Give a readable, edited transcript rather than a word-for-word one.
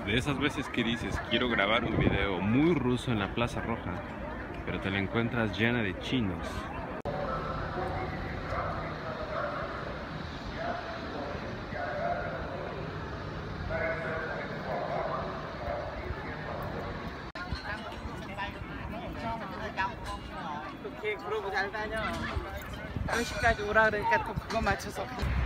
De esas veces que dices, quiero grabar un video muy ruso en la Plaza Roja, pero te la encuentras llena de chinos. 그렇게 그러고 잘 다녀. 10시까지 오라 그러니까 또 그거 맞춰서